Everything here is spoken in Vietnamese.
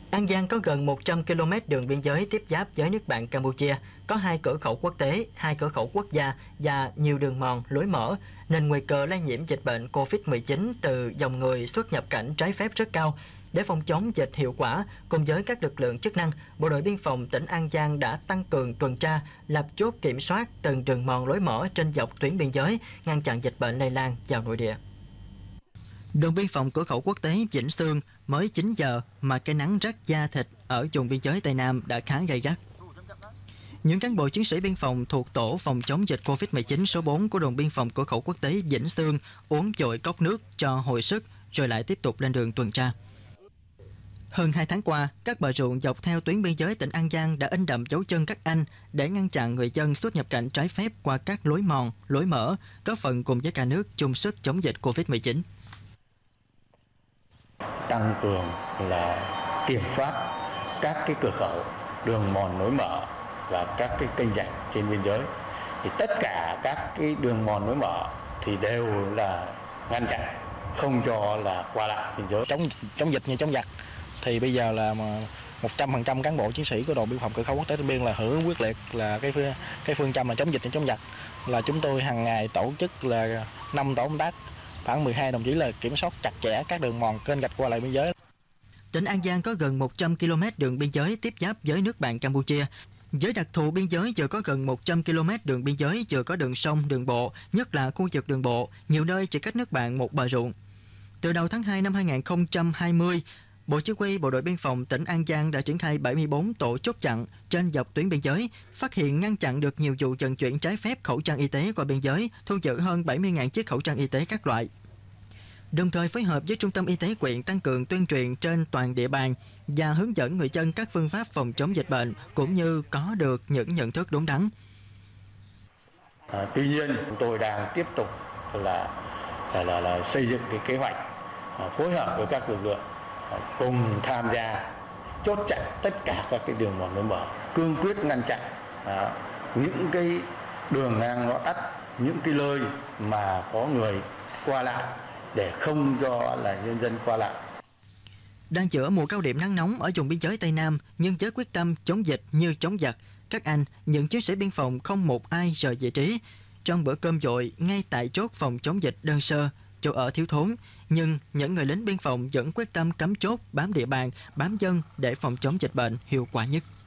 An Giang có gần 100 km đường biên giới tiếp giáp với nước bạn Campuchia, có 2 cửa khẩu quốc tế, 2 cửa khẩu quốc gia và nhiều đường mòn, lối mở, nên nguy cơ lây nhiễm dịch bệnh COVID-19 từ dòng người xuất nhập cảnh trái phép rất cao. Để phòng chống dịch hiệu quả, cùng với các lực lượng chức năng, Bộ đội Biên phòng tỉnh An Giang đã tăng cường tuần tra, lập chốt kiểm soát từng đường mòn lối mở trên dọc tuyến biên giới, ngăn chặn dịch bệnh lây lan vào nội địa. Đồn biên phòng cửa khẩu quốc tế Vĩnh Sương mới 9 giờ mà cái nắng rát da thịt ở vùng biên giới Tây Nam đã khá gay gắt. Những cán bộ chiến sĩ biên phòng thuộc tổ phòng chống dịch Covid-19 số 4 của đồn biên phòng cửa khẩu quốc tế Vĩnh Sương uống dội cốc nước cho hồi sức rồi lại tiếp tục lên đường tuần tra. Hơn 2 tháng qua, các bờ ruộng dọc theo tuyến biên giới tỉnh An Giang đã in đậm dấu chân các anh để ngăn chặn người dân xuất nhập cảnh trái phép qua các lối mòn, lối mở, góp phần cùng với cả nước chung sức chống dịch Covid-19. Tăng cường là kiểm soát các cái cửa khẩu, đường mòn lối mở và các cái kênh rạch trên biên giới. Thì tất cả các cái đường mòn lối mở thì đều là ngăn chặn, không cho là qua lại biên giới. Chống dịch như chống giặc thì bây giờ là 100% cán bộ chiến sĩ của đồn biên phòng cửa khẩu quốc tế Tân Biên là hưởng ứng quyết liệt là cái phương châm là chống dịch như chống giặc. Là chúng tôi hàng ngày tổ chức là 5 tổ công tác, khoảng 12 đồng chí là kiểm soát chặt chẽ các đường mòn kênh rạch qua lại biên giới. Tỉnh An Giang có gần 100 km đường biên giới tiếp giáp với nước bạn Campuchia. Với đặc thù biên giới vừa có gần 100 km đường biên giới vừa có đường sông, đường bộ, nhất là khu vực đường bộ, nhiều nơi chỉ cách nước bạn một bờ ruộng. Từ đầu tháng 2 năm 2020, Bộ Chỉ huy Bộ đội Biên phòng tỉnh An Giang đã triển khai 74 tổ chốt chặn trên dọc tuyến biên giới, phát hiện ngăn chặn được nhiều vụ vận chuyển trái phép khẩu trang y tế qua biên giới, thu giữ hơn 70.000 chiếc khẩu trang y tế các loại. Đồng thời phối hợp với Trung tâm Y tế huyện tăng cường tuyên truyền trên toàn địa bàn và hướng dẫn người dân các phương pháp phòng chống dịch bệnh cũng như có được những nhận thức đúng đắn. Tuy nhiên, chúng tôi đang tiếp tục là xây dựng cái kế hoạch phối hợp với các lực lượng cùng tham gia chốt chặn tất cả các cái đường mòn lối mở, cương quyết ngăn chặn những cái đường ngang ngõ tắt, những cái nơi mà có người qua lại để không cho là nhân dân qua lại. Đang giữa mùa cao điểm nắng nóng ở vùng biên giới Tây Nam, nhưng với quyết tâm chống dịch như chống giặc, các anh, những chiến sĩ biên phòng không một ai rời vị trí. Trong bữa cơm dội ngay tại chốt phòng chống dịch đơn sơ, chỗ ở thiếu thốn, nhưng những người lính biên phòng vẫn quyết tâm cắm chốt, bám địa bàn, bám dân để phòng chống dịch bệnh hiệu quả nhất.